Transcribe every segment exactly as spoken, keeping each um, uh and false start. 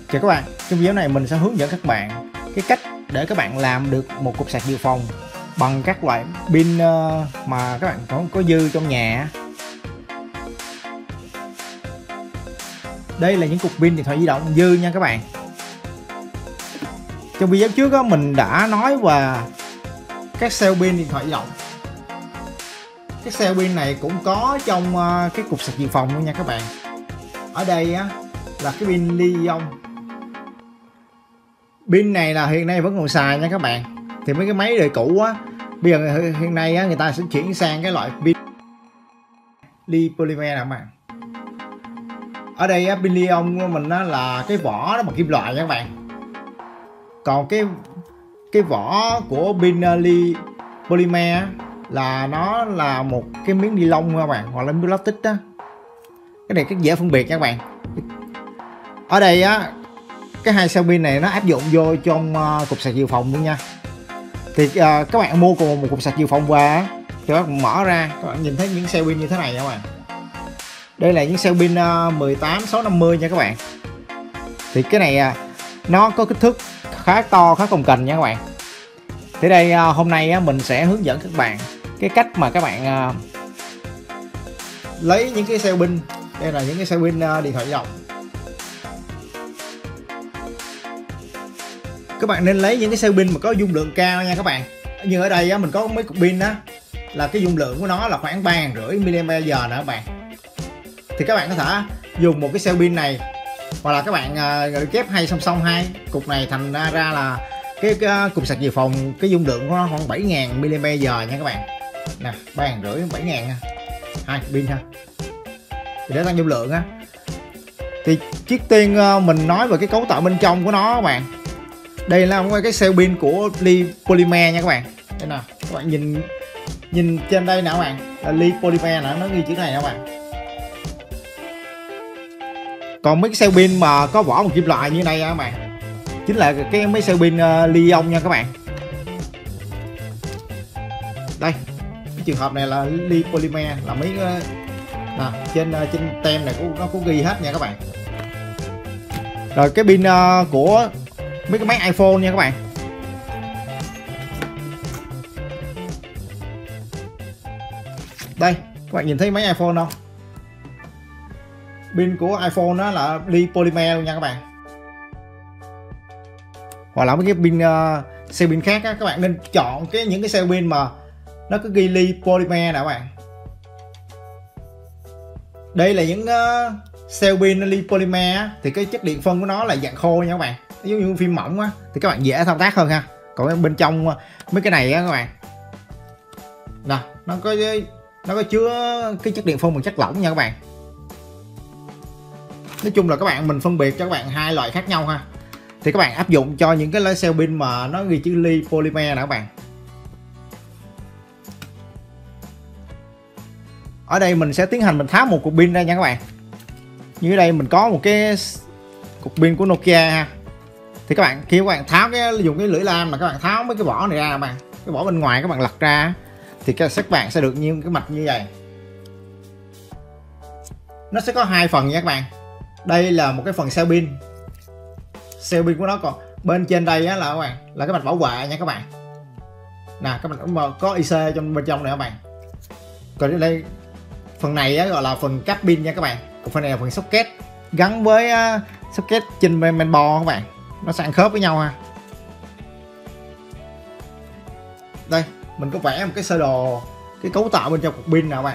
Chào các bạn, trong video này mình sẽ hướng dẫn các bạn cái cách để các bạn làm được một cục sạc dự phòng bằng các loại pin mà các bạn có, có dư trong nhà. Đây là những cục pin điện thoại di động dư nha các bạn. Trong video trước đó, mình đã nói về các cell pin điện thoại di động. Cái cell pin này cũng có trong cái cục sạc dự phòng luôn nha các bạn. Ở đây á, là cái pin li-ion. Pin này là hiện nay vẫn còn xài nha các bạn. Thì mấy cái máy đời cũ á, bây giờ hiện nay á, người ta sẽ chuyển sang cái loại pin li polymer nè các bạn. Ở đây á, pin li-ion của mình á, là cái vỏ nó bằng kim loại nha các bạn. Còn cái cái vỏ của pin li polymer á, là nó là một cái miếng ni lông các bạn, hoặc là miếng plastic đó. Cái này rất dễ phân biệt nha các bạn. Ở đây á, cái hai cell pin này nó áp dụng vô trong uh, cục sạc dự phòng luôn nha. Thì uh, các bạn mua cùng một cục sạc dự phòng về á, thì các bạn mở ra, các bạn nhìn thấy những cell pin như thế này nha các bạn. Đây là những cell pin uh, mười tám sáu năm mươi nha các bạn. Thì cái này uh, nó có kích thước khá to, khá cồng kềnh nha các bạn. Thì đây uh, hôm nay uh, mình sẽ hướng dẫn các bạn cái cách mà các bạn uh, lấy những cái cell pin. Đây là những cái cell pin uh, điện thoại di động. Các bạn nên lấy những cái cell pin mà có dung lượng cao nha các bạn. Như ở đây á, mình có mấy cục pin á, là cái dung lượng của nó là khoảng ba ngàn rưỡi mAh nè các bạn. Thì các bạn có thể dùng một cái cell pin này, hoặc là các bạn uh, ghép hai song song hai cục này thành ra, ra là cái, cái cục sạc dự phòng, cái dung lượng của nó khoảng bảy ngàn mAh nha các bạn. Nè, ba ngàn rưỡi bảy ngàn hai pin ha. Thì để tăng dung lượng á, thì trước tiên uh, mình nói về cái cấu tạo bên trong của nó các bạn. Đây là cái cell pin của li polymer nha các bạn. Đây nè, các bạn nhìn nhìn trên đây nè các bạn, là li polymer nè, nó ghi chữ này nè các bạn. Còn mấy cái cell pin mà có vỏ bằng kim loại như này các bạn, chính là cái mấy cell pin uh, li-ion nha các bạn. Đây, cái trường hợp này là li polymer, là mấy uh, nè, trên uh, trên tem này nó có ghi hết nha các bạn. Rồi cái pin uh, của mấy cái máy iPhone nha các bạn. Đây, các bạn nhìn thấy máy iPhone không? Pin của iPhone đó là li polymer luôn nha các bạn. Hoặc là mấy cái pin uh, cell pin khác á, các bạn nên chọn cái những cái cell pin mà nó có ghi li polymer nè các bạn. Đây là những uh, cell pin li polymer á, thì cái chất điện phân của nó là dạng khô nha các bạn. Giống như phim mỏng á, thì các bạn dễ thao tác hơn ha. Còn bên trong mấy cái này á các bạn, nè, nó có nó có chứa cái chất điện phân bằng chất lỏng nha các bạn. Nói chung là các bạn mình phân biệt cho các bạn hai loại khác nhau ha. Thì các bạn áp dụng cho những cái cell pin mà nó ghi chữ li polymer nè các bạn. Ở đây mình sẽ tiến hành mình tháo một cục pin ra nha các bạn. Như ở đây mình có một cái cục pin của Nokia ha. Thì các bạn khi các bạn tháo cái dùng cái lưỡi lam mà các bạn tháo mấy cái vỏ này ra các bạn, cái vỏ bên ngoài các bạn lật ra, thì các bạn sẽ được như cái mạch như vậy. Nó sẽ có hai phần nha các bạn. Đây là một cái phần cell pin. Cell pin của nó, còn bên trên đây á, là các bạn là cái mạch bảo vệ nha các bạn. Nè, các bạn có i xê trong bên trong này các bạn. Còn đây phần này á, gọi là phần cáp pin nha các bạn. Còn phần này là phần socket gắn với uh, socket trên mainboard các bạn. Nó sẽ ăn khớp với nhau ha. Đây, mình có vẽ một cái sơ đồ cái cấu tạo bên trong cục pin nè các bạn.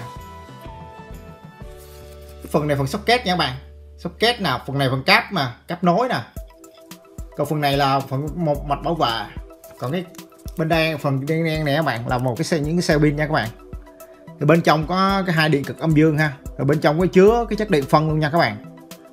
Phần này phần socket nha các bạn. Socket nào, phần này phần cáp mà, cáp nối nè. Còn phần này là phần một mạch bảo vệ. Còn cái bên đây phần đen đen này các bạn là một cái những cái cell pin nha các bạn. Thì bên trong có cái hai điện cực âm dương ha. Rồi bên trong có chứa cái chất điện phân luôn nha các bạn.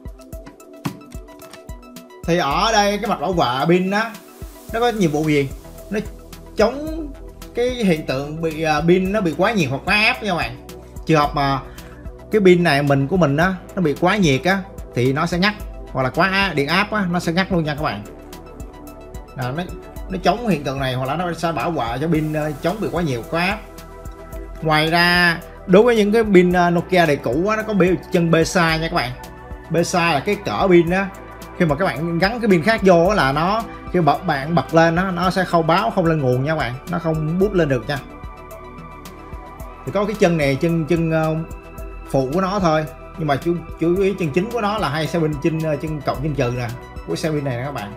Thì ở đây cái mạch bảo vệ pin á, nó có nhiệm vụ gì? Nó chống cái hiện tượng bị pin uh, nó bị quá nhiệt hoặc quá áp nha các bạn. Trường hợp mà cái pin này mình của mình á, nó bị quá nhiệt á, thì nó sẽ ngắt, hoặc là quá điện áp á, nó sẽ ngắt luôn nha các bạn. Đó, nó nó chống hiện tượng này, hoặc là nó sẽ bảo vệ cho pin uh, chống bị quá nhiều quá áp. Ngoài ra đối với những cái pin uh, Nokia đời cũ á, nó có biểu chân B size nha các bạn. B size là cái cỡ pin á, khi mà các bạn gắn cái pin khác vô là nó khi bật bạn bật lên nó nó sẽ không báo không lên nguồn nha các bạn, nó không bút lên được nha. Thì có cái chân này chân chân uh, phụ của nó thôi, nhưng mà chú chú ý chân chính của nó là hai xe pin chân chân cộng chân trừ nè của xe pin này nè các bạn.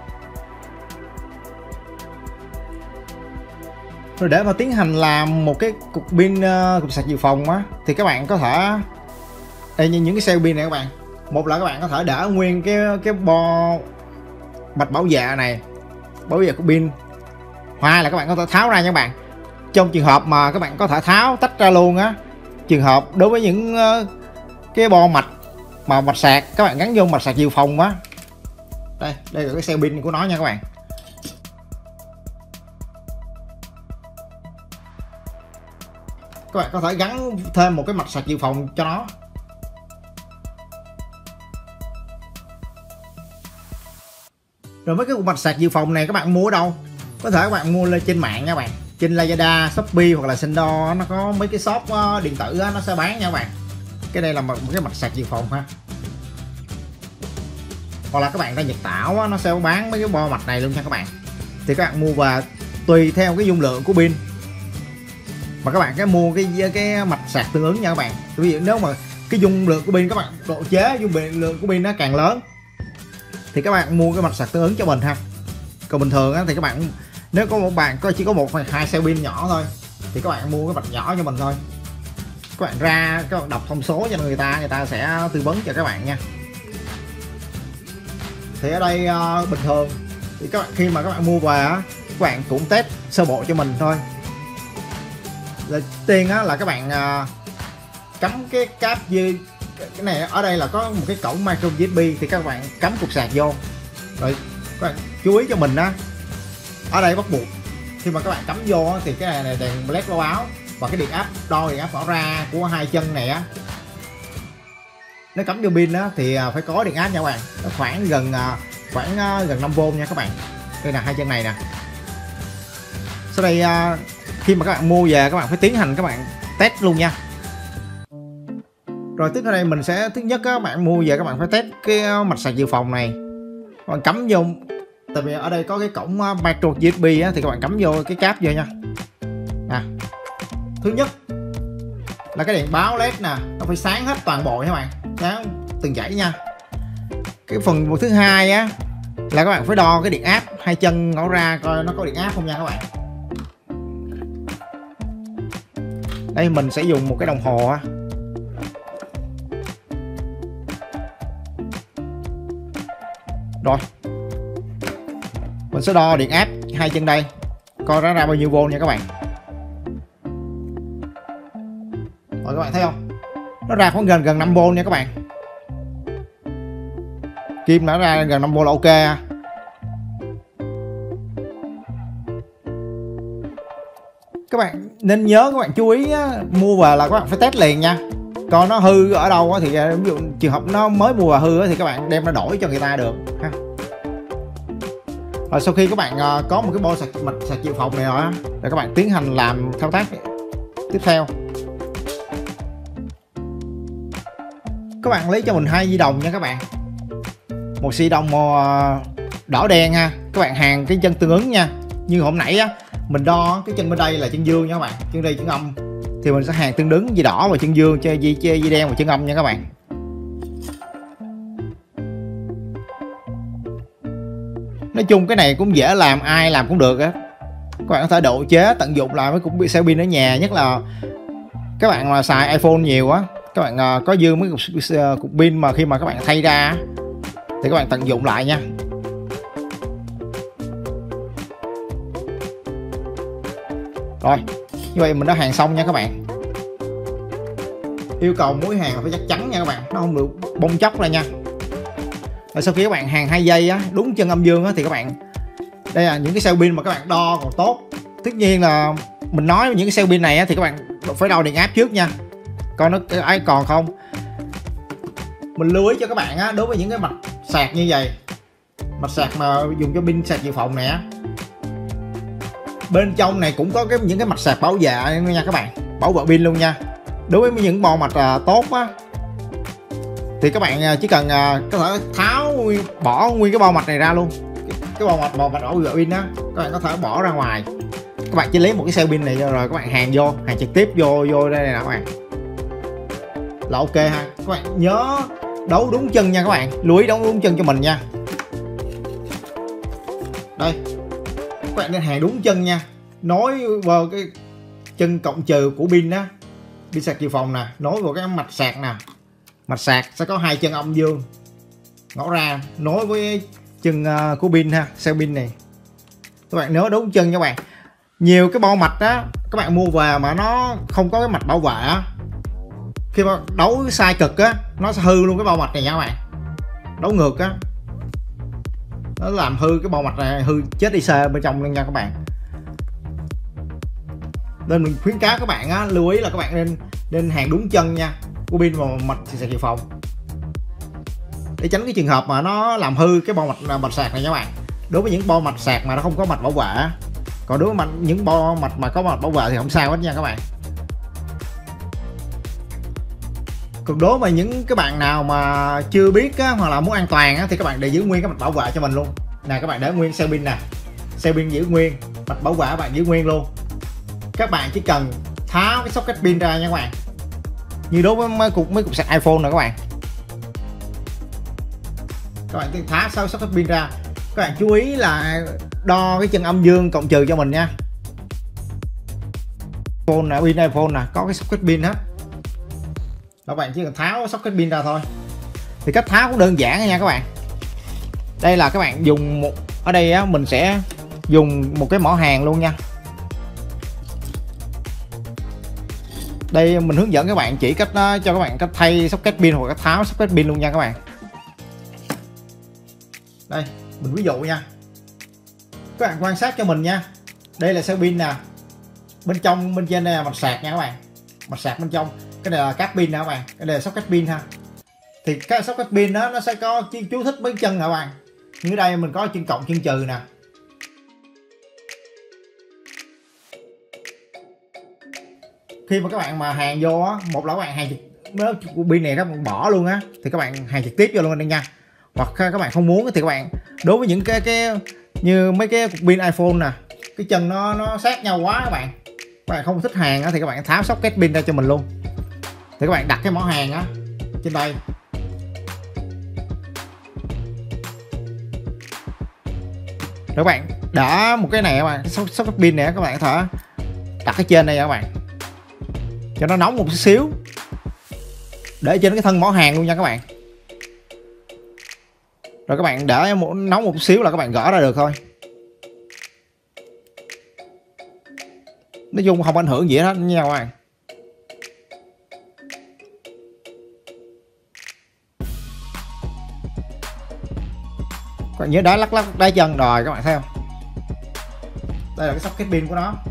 Rồi để mà tiến hành làm một cái cục pin uh, cục sạc dự phòng á, thì các bạn có thể đây như những cái xe pin này các bạn, một là các bạn có thể để nguyên cái cái bo mạch bảo vệ này, bảo vệ của pin, hai là các bạn có thể tháo ra nha các bạn. Trong trường hợp mà các bạn có thể tháo tách ra luôn á, trường hợp đối với những uh, cái bo mạch mà mạch sạc các bạn gắn vô mạch sạc dự phòng á, đây đây là cái xe pin của nó nha các bạn. Các bạn có thể gắn thêm một cái mạch sạc dự phòng cho nó. Rồi mấy cái mạch sạc dự phòng này các bạn mua ở đâu? Có thể các bạn mua lên trên mạng nha các bạn, trên Lazada, Shopee hoặc là Sendo, nó có mấy cái shop điện tử đó, nó sẽ bán nha các bạn. Cái đây là một cái mạch sạc dự phòng ha. Hoặc là các bạn ra Nhật Tảo đó, nó sẽ bán mấy cái bo mạch này luôn nha các bạn. Thì các bạn mua và tùy theo cái dung lượng của pin mà các bạn cái mua cái cái mạch sạc tương ứng nha các bạn. Ví dụ nếu mà cái dung lượng của pin các bạn độ chế dung lượng của pin nó càng lớn thì các bạn mua cái mạch sạc tương ứng cho mình ha. Còn bình thường á, thì các bạn nếu có một bạn có chỉ có một hoặc hai xe pin nhỏ thôi thì các bạn mua cái mạch nhỏ cho mình thôi. Các bạn ra các bạn đọc thông số cho người ta, người ta sẽ tư vấn cho các bạn nha. Thì ở đây uh, bình thường thì các bạn khi mà các bạn mua về á, các bạn cũng test sơ bộ cho mình thôi. Đầu tiên á là các bạn uh, cắm cái cáp dư cái này ở đây là có một cái cổng micro u ét bê thì các bạn cắm cục sạc vô. Rồi các bạn chú ý cho mình á, ở đây bắt buộc khi mà các bạn cắm vô thì cái này là đèn led báo báo và cái điện áp đo điện áp bỏ ra của hai chân này á, nó cắm vô pin á thì phải có điện áp nha các bạn, nó khoảng gần khoảng gần năm vôn nha các bạn. Đây là hai chân này nè. Sau đây khi mà các bạn mua về các bạn phải tiến hành các bạn test luôn nha. Rồi tiếp theo đây mình sẽ thứ nhất các bạn mua về các bạn phải test cái mạch sạc dự phòng này, các bạn cắm vô, tại vì ở đây có cái cổng micro u ét bê á, thì các bạn cắm vô cái cáp vô nha. À, thứ nhất là cái đèn báo led nè, nó phải sáng hết toàn bộ nha các bạn, sáng từng dãy nha. Cái phần thứ hai á là các bạn phải đo cái điện áp hai chân ngõ ra coi nó có điện áp không nha các bạn. Đây mình sẽ dùng một cái đồng hồ á. Rồi mình sẽ đo điện áp hai chân đây coi nó ra bao nhiêu vôn nha các bạn. Rồi các bạn thấy không, nó ra khoảng gần gần năm vôn nha các bạn. Kim đã ra gần năm vôn là ok. Các bạn nên nhớ, các bạn chú ý á, mua về là các bạn phải test liền nha. Còn nó hư ở đâu á, thì ví dụ trường hợp nó mới mua và hư á, thì các bạn đem nó đổi cho người ta được ha. Rồi sau khi các bạn uh, có một cái bo sạc mạch sạc dự phòng này rồi á, rồi các bạn tiến hành làm thao tác tiếp theo. Các bạn lấy cho mình hai di đồng nha các bạn, một xi đồng màu đỏ đen ha. Các bạn hàn cái chân tương ứng nha, như hôm nãy á mình đo cái chân bên đây là chân dương nha các bạn, chân đây chân âm thì mình sẽ hàn tương ứng dây đỏ và chân dương, chơi dây chơi dây đen và chân âm nha các bạn. Nói chung cái này cũng dễ làm, ai làm cũng được á. Các bạn có thể độ chế tận dụng lại với cục xe pin ở nhà, nhất là các bạn mà xài iPhone nhiều á, các bạn có dư mấy cục, cục pin mà khi mà các bạn thay ra thì các bạn tận dụng lại nha. Rồi như vậy mình đã hàn xong nha các bạn. Yêu cầu mối hàn phải chắc chắn nha các bạn, nó không được bong chóc ra nha. Rồi sau khi các bạn hàn hai giây á, đúng chân âm dương á, thì các bạn đây là những cái cell pin mà các bạn đo còn tốt. Tất nhiên là mình nói những cái cell pin này á, thì các bạn phải đo điện áp trước nha, coi nó ai còn không. Mình lưu ý cho các bạn á, đối với những cái mạch sạc như vậy, mạch sạc mà dùng cho pin sạc dự phòng này á, bên trong này cũng có cái những cái mạch sạc bảo vệ nha các bạn, bảo vệ pin luôn nha. Đối với những bo mạch à, tốt á thì các bạn chỉ cần có thể tháo bỏ nguyên cái bo mạch này ra luôn, cái bo mạch bo mạch bảo vệ pin đó các bạn có thể bỏ ra ngoài. Các bạn chỉ lấy một cái cell pin này rồi các bạn hàn vô, hàn trực tiếp vô vô đây nè các bạn, là ok ha. Các bạn nhớ đấu đúng chân nha các bạn, lưu ý đấu đúng chân cho mình nha. Đây các bạn nên hàn đúng chân nha, nối vào cái chân cộng trừ của pin đó, pin sạc dự phòng nè, nối vào cái mạch sạc nè, mạch sạc sẽ có hai chân âm dương ngõ ra nối với chân uh, của pin ha, cell pin này. Các bạn nhớ đúng chân nha các bạn. Nhiều cái bo mạch á các bạn mua về mà nó không có cái mạch bảo vệ á, khi mà đấu sai cực á nó sẽ hư luôn cái bo mạch này nha các bạn. Đấu ngược á nó làm hư cái bo mạch này, hư chết i xê bên trong luôn nha các bạn. Nên mình khuyến cáo các bạn á, lưu ý là các bạn nên nên hàn đúng chân nha của pin vào mạch sạc dự phòng, để tránh cái trường hợp mà nó làm hư cái bo mạch mạch sạc này nha các bạn. Đối với những bo mạch sạc mà nó không có mạch bảo vệ, còn đối với mạch, những bo mạch mà có mạch bảo vệ thì không sao hết nha các bạn. Còn đối với những cái bạn nào mà chưa biết á, hoặc là muốn an toàn á, thì các bạn để giữ nguyên cái mạch bảo vệ cho mình luôn nè. Các bạn để nguyên cell pin nè, cell pin giữ nguyên, mạch bảo vệ các bạn giữ nguyên luôn. Các bạn chỉ cần tháo cái socket pin ra nha các bạn, như đối với mấy cục mấy cục sạc iPhone nè các bạn. Các bạn tháo sau socket pin ra, các bạn chú ý là đo cái chân âm dương cộng trừ cho mình nha. Phone nè, pin iPhone nè, có cái socket pin hết. Các bạn chỉ cần tháo socket pin ra thôi. Thì cách tháo cũng đơn giản nha các bạn. Đây là các bạn dùng một, ở đây á mình sẽ dùng một cái mỏ hàn luôn nha. Đây mình hướng dẫn các bạn chỉ cách uh, cho các bạn cách thay socket pin hoặc cách tháo socket pin luôn nha các bạn. Đây mình ví dụ nha, các bạn quan sát cho mình nha. Đây là cell pin nè, bên trong bên trên đây là mạch sạc nha các bạn, mạch sạc bên trong. Cái này là cáp pin nè các bạn, cái này là socket pin ha. Thì cái socket pin đó nó sẽ có chú thích mấy chân nè các bạn. Như đây mình có chân cộng chân trừ nè. Khi mà các bạn mà hàn vô á, một là các bạn hàn trực nếu pin này các bạn bỏ luôn á thì các bạn hàn trực tiếp vô luôn đây nha. Hoặc các bạn không muốn thì các bạn đối với những cái cái như mấy cái cục pin iPhone nè, cái chân nó nó sát nhau quá các bạn, các bạn không thích hàn á thì các bạn tháo socket pin ra cho mình luôn. Thì các bạn đặt cái mỏ hàn á trên đây, rồi các bạn đỡ một cái này các bạn, socket pin này các bạn có thể đặt cái trên đây các bạn, cho nó nóng một chút xíu để trên cái thân mỏ hàn luôn nha các bạn. Rồi các bạn để một nóng một xíu là các bạn gỡ ra được thôi. Nói chung không ảnh hưởng gì hết nha các bạn. Các bạn nhớ đá lắc lắc đá chân rồi các bạn thấy không? Đây là cái socket pin của nó.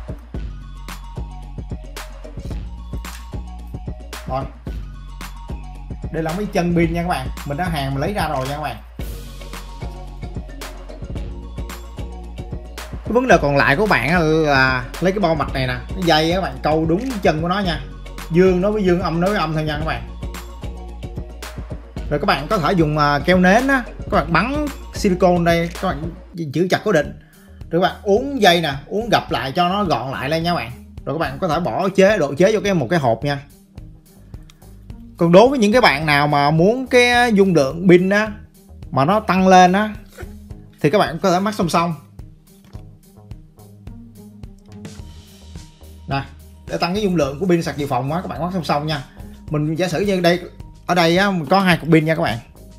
Rồi. Đây là mấy chân pin nha các bạn, mình đã hàn mình lấy ra rồi nha các bạn. Cái vấn đề còn lại của bạn là lấy cái bo mạch này nè, cái dây các bạn câu đúng chân của nó nha, dương nói với dương, âm nói với âm thôi nha các bạn. Rồi các bạn có thể dùng keo nến á, các bạn bắn silicone đây, các bạn giữ chặt cố định, rồi các bạn uốn dây nè, uốn gập lại cho nó gọn lại lên nha các bạn. Rồi các bạn có thể bỏ chế độ chế vô cái một cái hộp nha. Còn đối với những cái bạn nào mà muốn cái dung lượng pin á mà nó tăng lên á thì các bạn có thể mắc song song nè, để tăng cái dung lượng của pin sạc dự phòng á, các bạn mắc song song nha. Mình giả sử như đây, ở đây á mình có hai cục pin nha các bạn.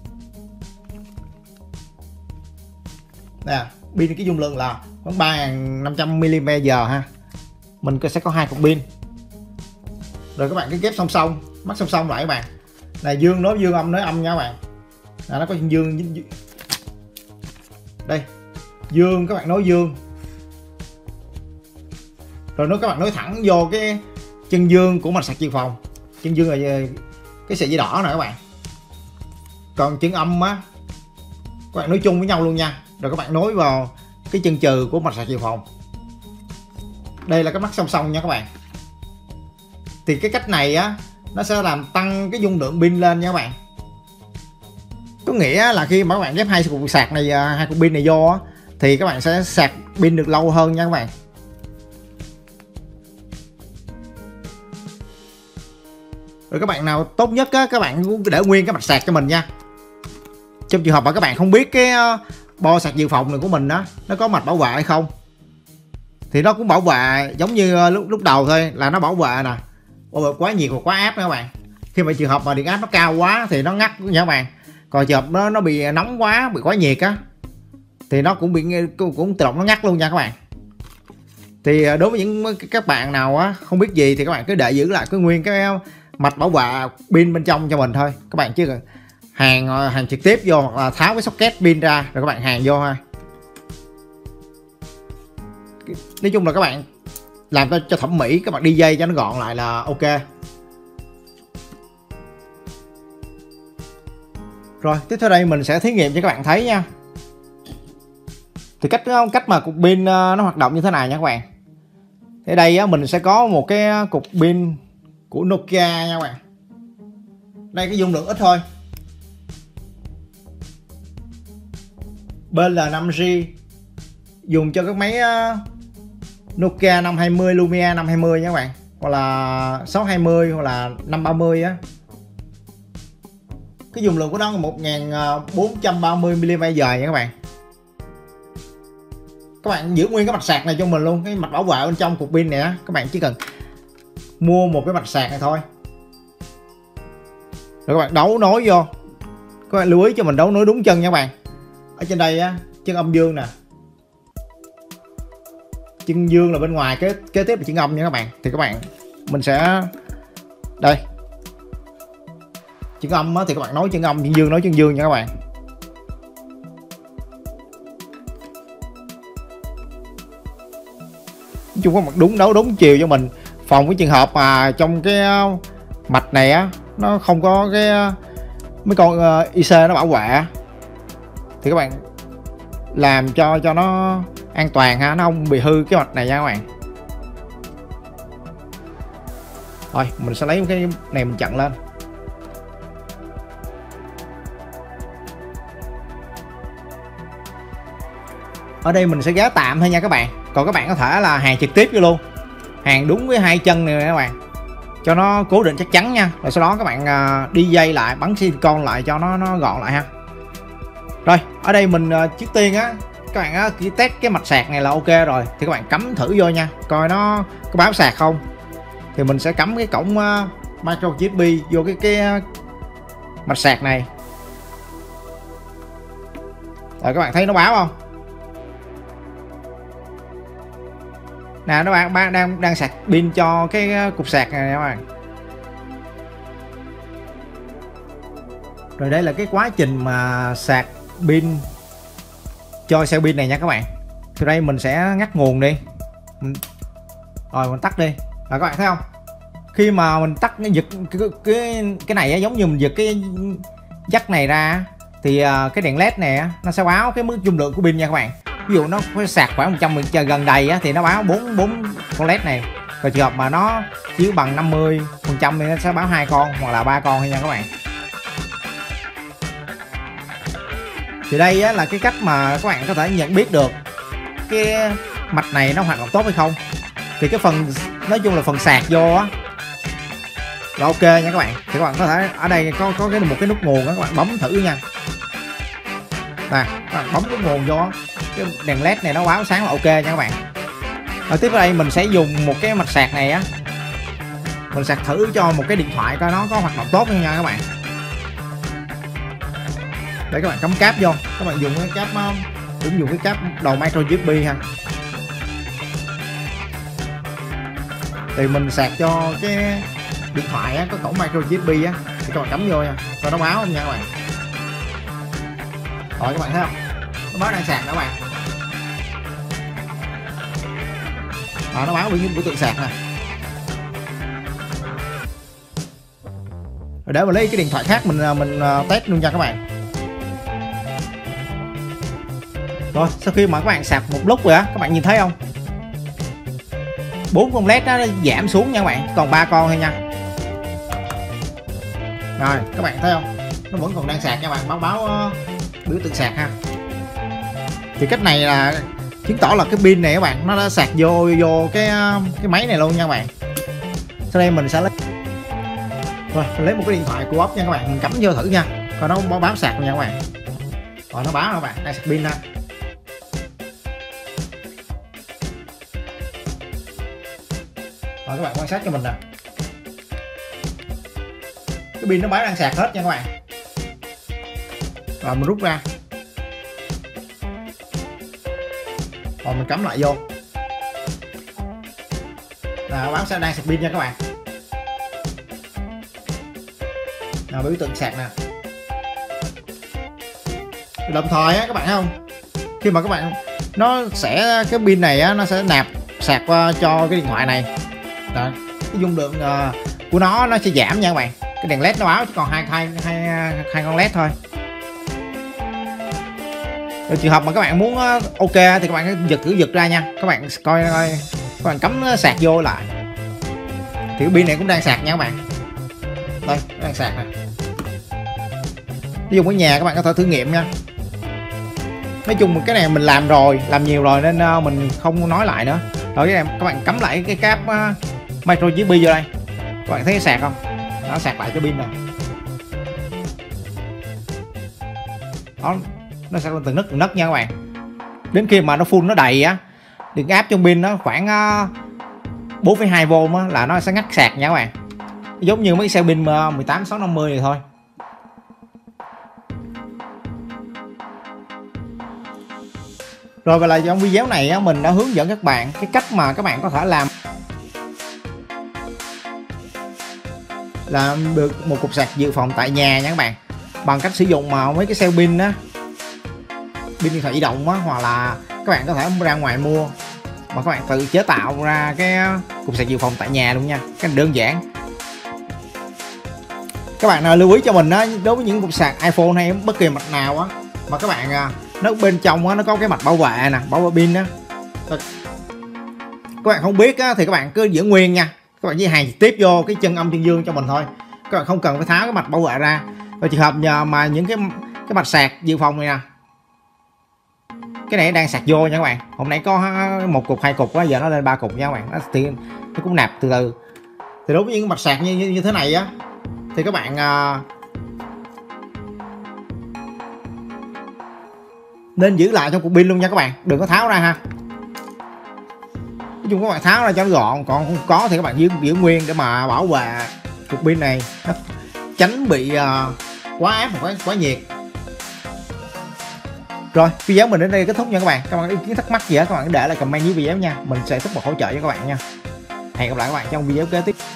Nè, pin cái dung lượng là khoảng ba nghìn năm trăm mi-li-am-pe-giờ ha. Mình sẽ có hai cục pin. Rồi các bạn cứ ghép song song, mắc song song lại các bạn. Này dương nối dương, âm nối âm nha các bạn. Là nó có chân dương. Đây. Dương các bạn nối dương. Rồi nó các bạn nối thẳng vô cái chân dương của mạch sạc dự phòng. Chân dương là cái sợi dây đỏ nè các bạn. Còn chân âm á các bạn nối chung với nhau luôn nha. Rồi các bạn nối vào cái chân trừ của mạch sạc dự phòng. Đây là cái mắt song song nha các bạn. Thì cái cách này á nó sẽ làm tăng cái dung lượng pin lên nha các bạn. Có nghĩa là khi mà các bạn ghép hai cục sạc này, hai cục pin này vô á, thì các bạn sẽ sạc pin được lâu hơn nha các bạn. Rồi các bạn nào tốt nhất á, các bạn cũng để nguyên cái mạch sạc cho mình nha. Trong trường hợp mà các bạn không biết cái bo sạc dự phòng này của mình á, nó có mạch bảo vệ hay không, thì nó cũng bảo vệ giống như lúc lúc đầu thôi, là nó bảo vệ nè, bảo vệ quá nhiệt hoặc quá áp nha các bạn. Khi mà trường hợp mà điện áp nó cao quá thì nó ngắt nha các bạn. Còn trường hợp nó nó bị nóng quá, bị quá nhiệt á, thì nó cũng bị cũng, cũng tự động nó ngắt luôn nha các bạn. Thì đối với những các bạn nào á không biết gì thì các bạn cứ để giữ lại cái nguyên cái mạch bảo vệ pin bên trong cho mình thôi. Các bạn chỉ cần hàng hàng trực tiếp vô, hoặc là tháo cái socket pin ra rồi các bạn hàng vô ha. Nói chung là các bạn làm cho, cho thẩm mỹ, các bạn đi dây cho nó gọn lại là ok. Rồi tiếp theo đây mình sẽ thí nghiệm cho các bạn thấy nha. Thì cách cách mà cục pin nó hoạt động như thế này nha các bạn. Ở đây á, mình sẽ có một cái cục pin của Nokia nha các bạn. Đây cái dung lượng ít thôi, bên là năm G, dùng cho các máy Nokia năm hai mươi, Lumia năm hai mươi nha các bạn, hoặc là sáu hai mươi hoặc là năm ba mươi á. Cái dung lượng của nó là một nghìn bốn trăm ba mươi mi-li-am-pe giờ nha các bạn. Các bạn giữ nguyên cái mạch sạc này cho mình luôn, cái mạch bảo vệ bên trong cục pin này á. Các bạn chỉ cần mua một cái mạch sạc này thôi, rồi các bạn đấu nối vô. Các bạn lưu ý cho mình đấu nối đúng chân nha các bạn. Ở trên đây á, chân âm dương nè, chân dương là bên ngoài, kế kế tiếp là chân âm nha các bạn. Thì các bạn mình sẽ đây, chân âm á, thì các bạn nối chân âm, chân dương nối chân dương nha các bạn. Nói chung có mặt đúng đấu đúng chiều cho mình, phòng cái trường hợp mà trong cái mạch này á nó không có cái mấy con i xê nó bảo vệ, thì các bạn làm cho cho nó an toàn ha, nó không bị hư cái mạch này nha các bạn. Thôi mình sẽ lấy cái này mình chặn lên. Ở đây mình sẽ giá tạm thôi nha các bạn. Còn các bạn có thể là hàng trực tiếp vô luôn, hàng đúng với hai chân này các bạn, cho nó cố định chắc chắn nha. Rồi sau đó các bạn đi dây lại, bắn silicon lại cho nó nó gọn lại ha. Rồi ở đây mình trước tiên á, các bạn á, chỉ test cái mạch sạc này là ok rồi thì các bạn cắm thử vô nha, coi nó có báo sạc không. Thì mình sẽ cắm cái cổng uh, micro u ét bê vô cái cái uh, mạch sạc này. Rồi các bạn thấy nó báo không? Nè, nó bạn đang đang đang sạc pin cho cái cục sạc này các bạn. Rồi đây là cái quá trình mà sạc pin cho xe pin này nha các bạn. Thì đây mình sẽ ngắt nguồn đi. Mình... Rồi mình tắt đi. Rồi các bạn thấy không? Khi mà mình tắt cái giật cái cái cái này á, giống như mình giật cái jack này ra thì cái đèn led này á, nó sẽ báo cái mức dung lượng của pin nha các bạn. Ví dụ nó có sạc khoảng một trăm phần trăm gần đầy á, thì nó báo bốn bốn con led này. Rồi trường hợp mà nó chỉ bằng năm mươi phần trăm thì nó sẽ báo hai con hoặc là ba con thôi nha các bạn. Thì đây á, là cái cách mà các bạn có thể nhận biết được cái mạch này nó hoạt động tốt hay không. Thì cái phần nói chung là phần sạc vô á là ok nha các bạn. Thì các bạn có thể ở đây có có cái một cái nút nguồn đó, các bạn bấm thử nha. Nè, các bạn bấm cái nguồn vô, cái đèn led này nó báo sáng là ok nha các bạn. Rồi tiếp vào đây mình sẽ dùng một cái mạch sạc này á, mình sạc thử cho một cái điện thoại coi nó có hoạt động tốt không nha các bạn. Để các bạn cắm cáp vô, các bạn dùng cái cáp cũng dùng cái cáp đầu micro u ét bê ha. Thì mình sạc cho cái điện thoại á, có cổng micro u ét bê á, thì các bạn cắm vô nha, rồi nó báo không nha các bạn. Rồi các bạn thấy không? Nó báo đang sạc đó các bạn. À, nó báo biểu biểu tượng sạc nè. Rồi để mình lấy cái điện thoại khác mình mình test luôn nha các bạn. Rồi sau khi mà các bạn sạc một lúc rồi á, các bạn nhìn thấy không? Bốn con led nó giảm xuống nha các bạn, còn ba con thôi nha. Rồi các bạn thấy không? nó vẫn còn đang sạc nha bạn, báo báo uh, biểu tượng sạc ha. Thì cách này là chứng tỏ là cái pin này các bạn nó đã sạc vô vô cái uh, cái máy này luôn nha các bạn. Sau đây mình sẽ lấy rồi mình lấy một cái điện thoại của ốc nha các bạn, mình cắm vô thử nha, coi nó báo báo sạc nha các bạn. Rồi nó báo các bạn đang sạc pin ha. Rồi các bạn quan sát cho mình nè, cái pin nó báo đang sạc hết nha các bạn. Rồi mình rút ra, rồi mình cắm lại vô là báo sẽ đang sạc pin nha các bạn. Nào, biểu tượng sạc nè. Đồng thời á các bạn thấy không, khi mà các bạn nó sẽ cái pin này á nó sẽ nạp sạc uh, cho cái điện thoại này. Đó, cái dung lượng uh, của nó nó sẽ giảm nha các bạn. Cái đèn led nó báo chỉ còn hai hai hai hai con led thôi. Rồi trường hợp mà các bạn muốn uh, ok thì các bạn giật thử giật ra nha, các bạn coi coi các bạn cắm sạc vô lại thì cái pin này cũng đang sạc nha các bạn. Đây, nó đang sạc nè. Ví dụ ở nhà các bạn có thể thử nghiệm nha. Nói chung cái này mình làm rồi, làm nhiều rồi nên uh, mình không nói lại nữa. Rồi cái này các bạn cắm lại cái cáp uh, micro u ét bê vô đây, các bạn thấy sạc không? Nó sạc lại cho pin nè. Đó, nó sẽ từng nấc từng nấc nha các bạn. Đến khi mà nó full nó đầy á, điện áp trong pin nó khoảng uh, bốn phẩy hai vôn á là nó sẽ ngắt sạc nha các bạn. Giống như mấy xe pin uh, mười tám sáu năm mươi này thôi. Rồi và là trong video này á, mình đã hướng dẫn các bạn cái cách mà các bạn có thể làm làm được một cục sạc dự phòng tại nhà nha các bạn, bằng cách sử dụng mà mấy cái cell pin á, pin điện thoại di động á, hoặc là các bạn có thể ra ngoài mua mà các bạn tự chế tạo ra cái cục sạc dự phòng tại nhà luôn nha. Cái này đơn giản. Các bạn nào lưu ý cho mình á, đối với những cục sạc iPhone hay bất kỳ mặt nào á mà các bạn nó bên trong á, nó có cái mạch bảo vệ nè, bảo vệ pin á, các bạn không biết á, thì các bạn cứ giữ nguyên nha, các bạn chỉ hàng trực tiếp vô cái chân âm chân dương cho mình thôi, các bạn không cần phải tháo cái mạch bảo vệ ra. Và trường hợp nhờ mà những cái cái mạch sạc dự phòng này nè, cái này đang sạc vô nha các bạn. Hôm nay có một cục hai cục á, giờ nó lên ba cục nha các bạn. Nó thì nó cũng nạp từ từ. Thì đối với những mạch sạc như, như, như thế này á thì các bạn uh, nên giữ lại trong cục pin luôn nha các bạn, đừng có tháo ra ha. Nói chung các bạn tháo ra cho nó gọn, còn không có thì các bạn giữ, giữ nguyên để mà bảo vệ cục pin này, nó tránh bị uh, quá áp hoặc quá, quá nhiệt. Rồi video mình đến đây kết thúc nha các bạn. Các bạn có ý kiến thắc mắc gì á các bạn để lại comment dưới video nha, mình sẽ tiếp tục hỗ trợ cho các bạn nha. Hẹn gặp lại các bạn trong video kế tiếp.